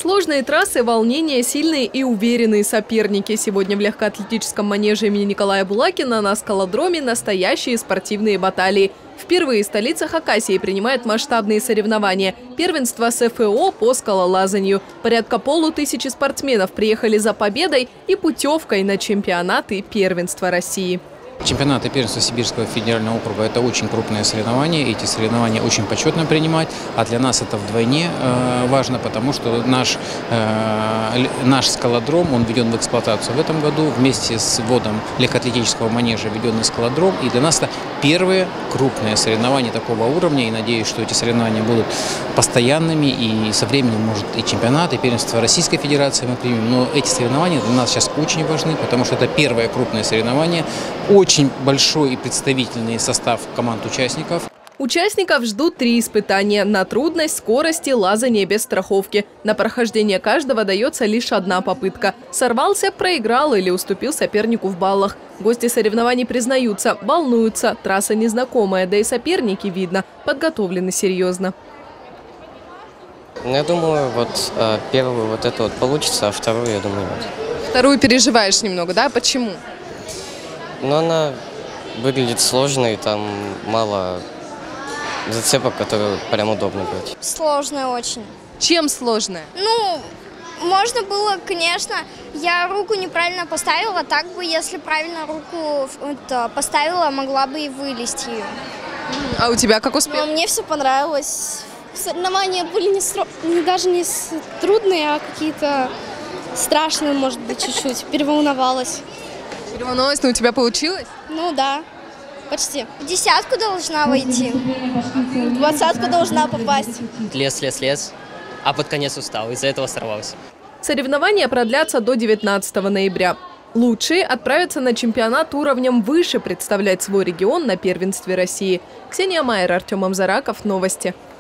Сложные трассы, волнения, сильные и уверенные соперники. Сегодня в легкоатлетическом манеже имени Николая Булакина на скалодроме настоящие спортивные баталии. Впервые столица Хакасии принимает масштабные соревнования. Первенство СФО по скалолазанию. Порядка 500 спортсменов приехали за победой и путевкой на чемпионаты первенства России. Чемпионаты первенства Сибирского федерального округа – это очень крупное соревнование. Эти соревнования очень почетно принимать, а для нас это вдвойне важно, потому что наш скалодром, он введен в эксплуатацию в этом году. Вместе с вводом легкоатлетического манежа введенный скалодром. И для нас это первые крупные соревнования такого уровня. И надеюсь, что эти соревнования будут постоянными. И со временем, может, и чемпионат, и первенство Российской Федерации мы примем. Но эти соревнования для нас сейчас очень важны, потому что это первое крупное соревнование. Очень большой и представительный состав команд-участников. Участников ждут 3 испытания – на трудность, скорость и лазание без страховки. На прохождение каждого дается лишь 1 попытка. Сорвался, проиграл или уступил сопернику в баллах. Гости соревнований признаются, волнуются. Трасса незнакомая, да и соперники, видно, подготовлены серьезно. Я думаю, первую это получится, а вторую, я думаю, нет. Вторую переживаешь немного, да? Почему? Но она выглядит сложной, там мало зацепок, которые прям удобно брать. Сложная очень. Чем сложная? Ну, можно было, конечно, я руку неправильно поставила, так бы, если правильно руку поставила, могла бы и вылезть ее. А у тебя как успех? Но мне все понравилось. Соревнования были даже не трудные, а какие-то страшные, может быть, чуть-чуть. Переволновалась. Переволновалась, но у тебя получилось? Ну да, почти. В 10-ку должна войти. В 20-ку должна попасть. Лез, а под конец устал, из-за этого сорвался. Соревнования продлятся до 19 ноября. Лучшие отправятся на чемпионат уровнем выше представлять свой регион на первенстве России. Ксения Майер, Артем Амзараков, новости.